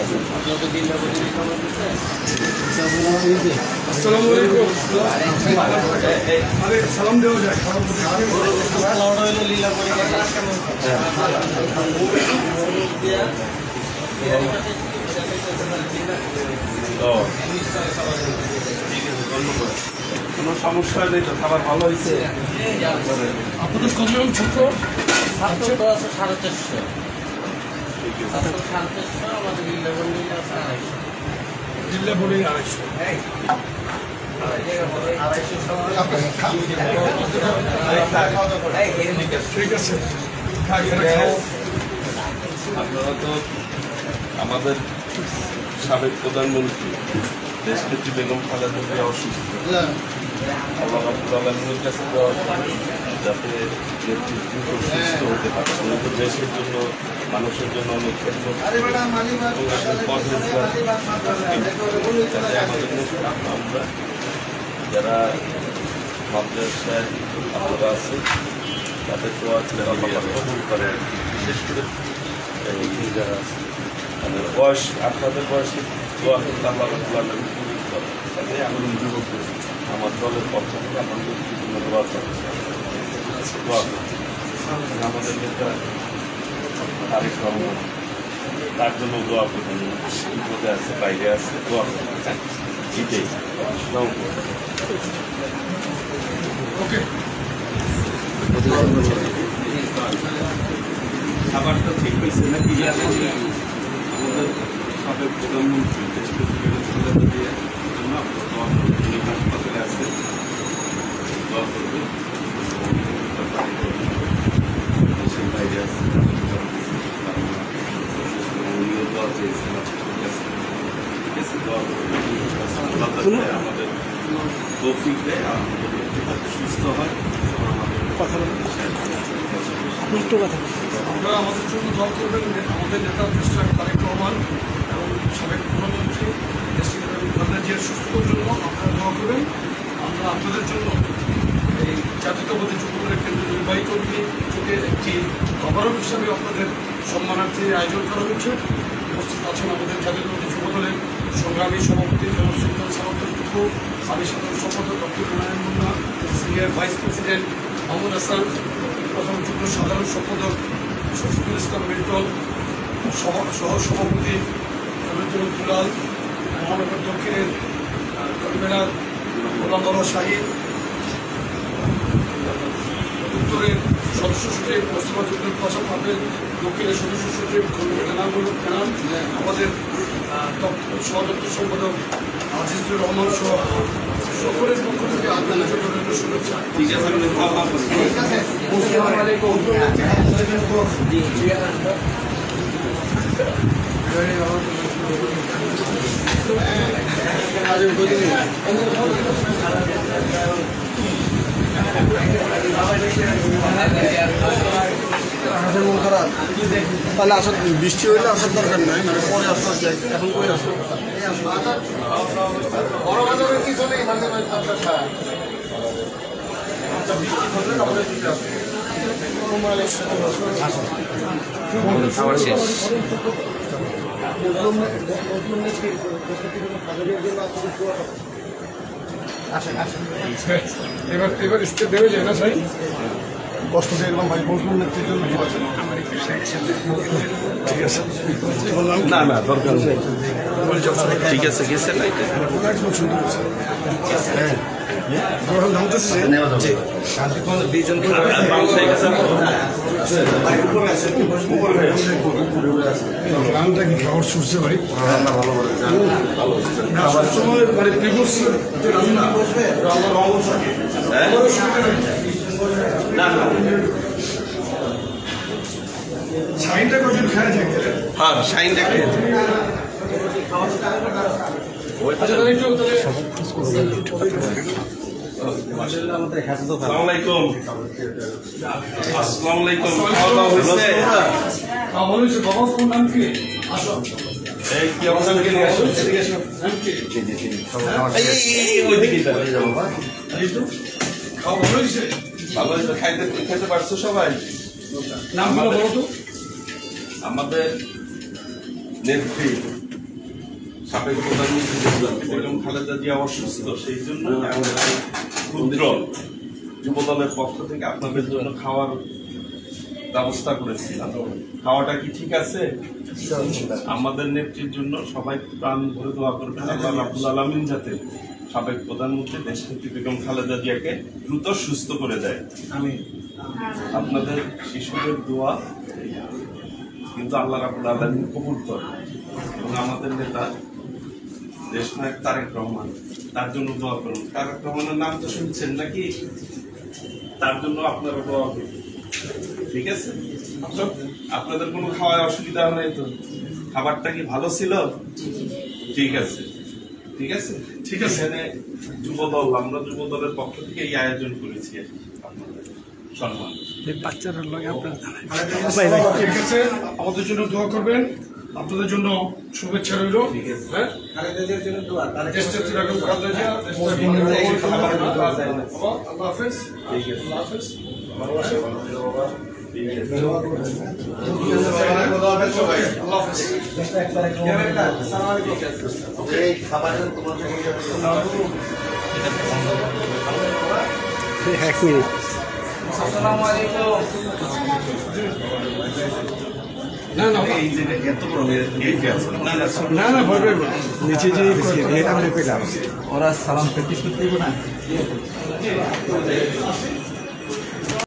সালাম দেওয়া যায় কোনো সমস্যা নেই তো, খাবার ভালো হয়েছে। আপনাদের কতজন ছাত্র? ছাত্র তো আছে 450। ছাত্র 450, আমাদের জিল্লা বললেই আছে 250। জিল্লা বলেই 250। ঠিক আছে। আপনারা তো আমাদের সাবেক প্রধানমন্ত্রী দেশনেত্রী বেগম খালেদা জিয়া অসুস্থ, আল্লাহ রাব্বুল আলামিনের কাছে দোয়া করি যাতে নেতৃত্ব সুস্থ হতে পারে। তো দেশের জন্য, মানুষের জন্য অনেক ক্ষেত্রে আমরা যারা মাদ্রাসায় আপনারা আছে তাদের দোয়া কবুল করেন। বিশেষ করে যারা আছে মানে বয়স, আপনাদের বয়সে দোয়া করতে আল্লাহ রাব্বুল আলামিন কবুল করেন। তাহলে আমি আমার দলের পক্ষ থেকে আমাদের বিভিন্ন দোয়া চাই। আমাদের নেতা তারেক রহমান, তার জন্য দোয়া করবেন। বিপদে আছে, বাইরে আছে, দোয়া করবেন। জিতেই খাবারটা ঠিক হয়েছে নাকি? আমাদের সাবেক প্রধানমন্ত্রী দেশনেত্রী বেগম খালেদা জিয়ার জন্য হাসপাতালে আছে, দোয়া করবেন। দেশের বাইরে আছে, উনিও দোয়া চেয়েছেন। ঠিক আছে, দোয়া করবেন। আমাদের তৌফিক দেয়, আমাদের সুস্থ হয়। আপনারা আমাদের জন্য দোয়া করবেন। আমাদের নেতা মিস্টার তারেক রহমান এবং সাবেক প্রধানমন্ত্রী দেশনেত্রী বেগম খালেদা জিয়ার সুস্থতার জন্য আপনারা দোয়া করবেন। আমরা আপনাদের জন্য এই জাতীয়তাবাদী যুবদলের কেন্দ্রীয় নির্বাহী কমিটিকে একটি অবরোধ হিসাবে আপনাদের সম্মানার্থে আয়োজন করা হচ্ছে। উপস্থিত আছেন আমাদের জাতীয়তাবাদী যুবদলের সংগ্রামী সভাপতি জনাব সুলতান সালাউদ্দিন টুকু, সাবেক সাধারণ সম্পাদক doctor Humayun Munna, senior vice president Mohammad Hasan, প্রথম যুগ্ম সাধারণ সম্পাদক শফিকুল ইসলাম মিল্টন, সহ সভাপতি রবীন্দ্র দুলাল, মহানগর দক্ষিণের কনভেনার গোলাম বাবা শাহিদ, উত্তরের সদস্য সচিব মোস্তফা পাশাপাশি দক্ষিণের সদস্য সচিব এনামুল খান, আমাদের সহদপ্তর সম্পাদক আজিজুর রহমান সহ সকলের পক্ষ থেকে আপনাদের শুভেচ্ছা। ঠিক আছে, মন খারাপ, তাহলে আসার বৃষ্টি হইলে আসার দরকার নাই, মানে পরে আসতে যাই। এখন কই আসো বড় বাজারের কি চলে খাবার শেষ। এবার স্টেপ দেবে যায় না ভাই, কষ্ট দিয়ে এলাম ভাই, বসবুল নেত্রীর জন্য ঠিক আছে। না না দরকার নেই, ঠিক আছে, গেছে না একদম সুন্দর হচ্ছে। গানটা কি খাবার ছুটছে ভাই, সবসময় মানে প্রিভিয়াস যে রান্না আমার রঙ থাকে শাইনটা কজন খায় যায়? হ্যাঁ, শাইনটা খেয়ে খাইতে পারছো সবাই? নামগুলো বলো তো। আমাদের নেত্রী সাবেক প্রধানমন্ত্রী বেগম খালেদা জিয়া অসুস্থ, সেই জন্য আমরা ক্ষুদ্র যুবদলের পক্ষ থেকে আপনাদের জন্য খাওয়ার ব্যবস্থা করেছিলাম। খাওয়াটা কি ঠিক আছে? আমাদের নেত্রীর জন্য সবাই প্রাণ ভরে দোয়া করবেন, আল্লাহ রাব্বুল আলামিন যাতে সাবেক প্রধানমন্ত্রী দেশনেত্রী বেগম খালেদা জিয়াকে দ্রুত সুস্থ করে দেয়। আপনাদের শিশুদের দোয়া কিন্তু আল্লাহ রাব্বুল আলামিন কবুল করে, এবং আমাদের নেতা দেশনায়ক তারেক রহমান, তার জন্য দোয়া করুন। তারেক রহমানের নাম তো শুনছেন নাকি? তার জন্য আপনারা দোয়া করুন, ঠিক আছে? আপনাদের কোনো খাওয়ায় অসুবিধা নেই তো? খাবারটা কি ভালো ছিল? ঠিক আছে, ঠিক আছে, ঠিক আছে। এখানে যুবদল, আমরা যুবদলের পক্ষ থেকে এই আয়োজন করেছি আপনাদের সম্মান। বাচ্চারা লাগে আপনার ঠিক আছে, আমাদের জন্য দোয়া করবেন, আপনাদের জন্য শুভেচ্ছা রইল। হ্যাঁ, আল্লাহ হাফেজ। আল্লাহ হাফেজ। এক মিনিট। আসসালামু আলাইকুম। না না এই যে এত বড় না না ভয় পাইব না। নিচে যে এটা মনে কইলাম ওরা সালাম প্র্যাকটিস করতে দিব না।